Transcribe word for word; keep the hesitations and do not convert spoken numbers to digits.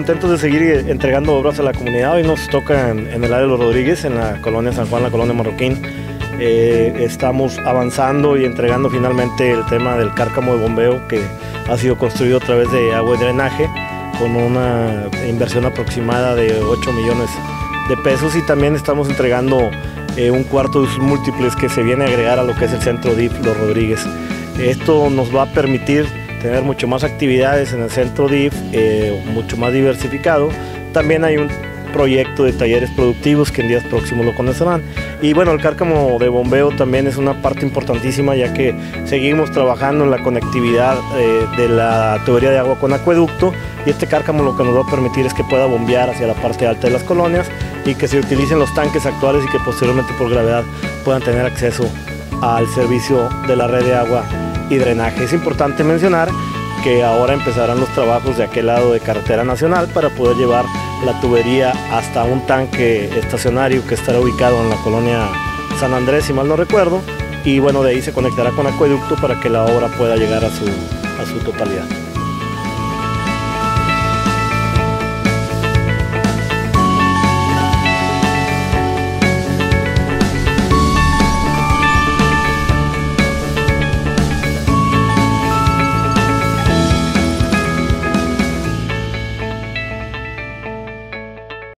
contentos de seguir entregando obras a la comunidad. Hoy nos toca en, en el área de Los Rodríguez, en la colonia San Juan, la colonia Marroquín. Eh, estamos avanzando y entregando finalmente el tema del cárcamo de bombeo, que ha sido construido a través de agua y drenaje, con una inversión aproximada de ocho millones de pesos, y también estamos entregando eh, un cuarto de usos múltiples que se viene a agregar a lo que es el centro D I F Los Rodríguez. Esto nos va a permitir tener mucho más actividades en el centro D I F, eh, mucho más diversificado. También hay un proyecto de talleres productivos que en días próximos lo conocerán. Y bueno, el cárcamo de bombeo también es una parte importantísima, ya que seguimos trabajando en la conectividad eh, de la tubería de agua con acueducto, y este cárcamo lo que nos va a permitir es que pueda bombear hacia la parte alta de las colonias y que se utilicen los tanques actuales y que posteriormente por gravedad puedan tener acceso al servicio de la red de agua y drenaje. Es importante mencionar que ahora empezarán los trabajos de aquel lado de carretera nacional para poder llevar la tubería hasta un tanque estacionario que estará ubicado en la colonia San Andrés, si mal no recuerdo, y bueno, de ahí se conectará con acueducto para que la obra pueda llegar a su, a su totalidad.